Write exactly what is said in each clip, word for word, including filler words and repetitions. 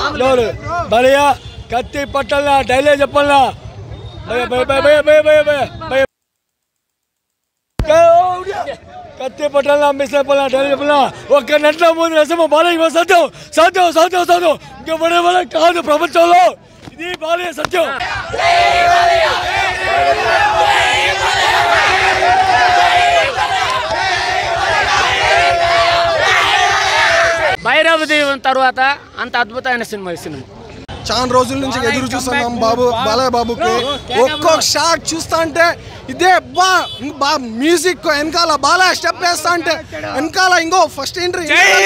భయ్యా కత్తి పట్టాలా డైలీ చెప్పాలా కత్తి పట్టాలా మిస్ అయిపోలా డైలీ చెప్పాలా ఒక్క నెట్లో మూడు రసము బాలయ్య సత్యం సత్యం సత్యం సత్యం ఇంకా పడే వాళ్ళ కాదు ప్రపంచంలో ఇది బాలయ్య సత్యం. భైరవ దీవం తర్వాత అంత అద్భుతమైన సినిమా ఈ సినిమా. చాలా రోజుల నుంచి ఎదురు చూస్తున్నాం బాబు బాలయ్య బాబుకి. ఒక్కొక్క షాట్ చూస్తా అంటే ఇదే బా బా మ్యూజిక్ వెనకాల బాలయ్య స్టెప్ వేస్తా అంటే వెనకాల ఇంకో ఫస్ట్ ఎంట్రీ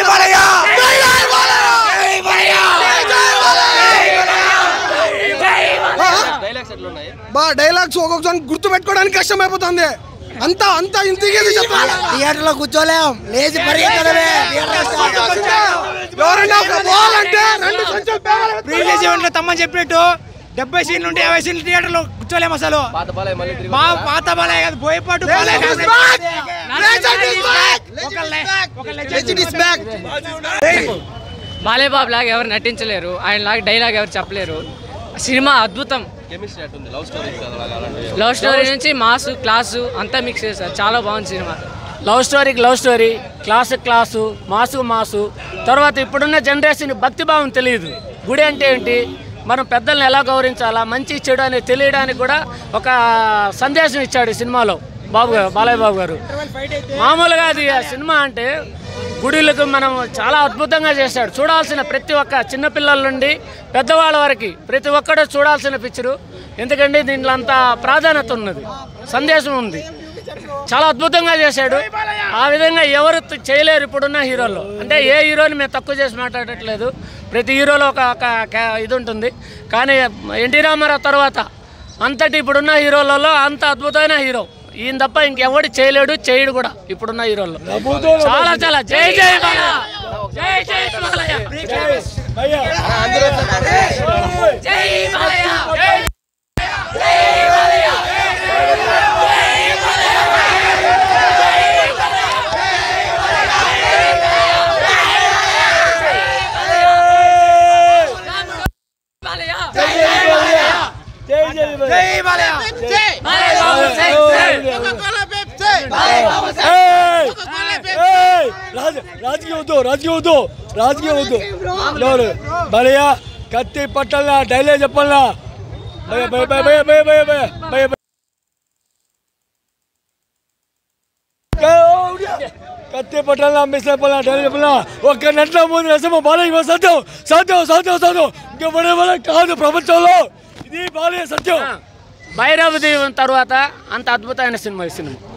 బా డైలాగ్స్ ఒక్కొక్క గుర్తు పెట్టుకోవడానికి కష్టం అయిపోతుంది. అంతా అంతా ఇంతకేది చెప్పాలి. థియేటర్ లో కూర్చోలేం లేచి పరిగెత్తడమే. తమ్మని చెప్పినట్టు డెబ్బై సీన్లు ఉంటే యాభై సీన్లు థియేటర్ లో కూర్చోలేము అసలు. పాత బాలయ్య కాదు బోయపాటు బాలయ్య బాబు లాగా ఎవరు నటించలేరు, ఆయన లాగా డైలాగ్ ఎవరు చెప్పలేరు. సినిమా అద్భుతం. లవ్ స్టోరీ నుంచి మాసు క్లాసు అంతా మిక్స్ చేశారు, చాలా బాగుంది సినిమా. లవ్ స్టోరీకి love story, class class, mass mass. తర్వాత ఇప్పుడున్న జనరేషన్ భక్తి భావం తెలియదు. గుడి అంటే ఏంటి, మనం పెద్దల్ని ఎలా గౌరవించాలా, మంచి చెడు అనేది తెలియడానికి కూడా ఒక సందేశం ఇచ్చాడు ఈ సినిమాలో బాబు గారు, బాలయ్య బాబు గారు. మామూలుగా అది ఆ సినిమా అంటే గుడిలకు మనం చాలా అద్భుతంగా చేశాడు. చూడాల్సిన ప్రతి ఒక్క చిన్నపిల్లల నుండి పెద్దవాళ్ళ వరకు ప్రతి ఒక్కడూ చూడాల్సిన పిక్చరు. ఎందుకంటే దీంట్లో అంత ప్రాధాన్యత ఉన్నది, సందేశం ఉంది, చాలా అద్భుతంగా చేశాడు. ఆ విధంగా ఎవరు చేయలేరు ఇప్పుడున్న హీరోల్లో. అంటే ఏ హీరోని మేము తక్కువ చేసి మాట్లాడట్లేదు, ప్రతి హీరోలో ఒక ఇది ఉంటుంది. కానీ ఎన్టీ రామారావు తర్వాత అంతటి ఇప్పుడున్న హీరోలలో అంత అద్భుతమైన హీరో ఈయన తప్ప ఇంకెవడు చేయలేడు, చేయడు కూడా ఇప్పుడున్న హీరోల్లో. చాలా చాలా జై జై బాలయ్య, జై జై బాలయ్య, జై బాలయ్య. రాజకీయ వద్దు రాజకీయ వద్దు రాజకీయ వద్దు భయ్యా కత్తి పట్టాలా డైలీ చెప్పాలా కత్తి పట్టాలా మిస్ అయిపోలా డైలీ చెప్పాలా ఒక్క నెట్లో మూడు రసము బాలయ్య సత్యం సత్యం సత్యం సత్యం ఇంకా పడే వాళ్ళ కాదు ప్రపంచంలో ఇది బాలయ్య సత్యం. భైరవ దీవం తర్వాత అంత అద్భుతమైన సినిమా ఈ సినిమా.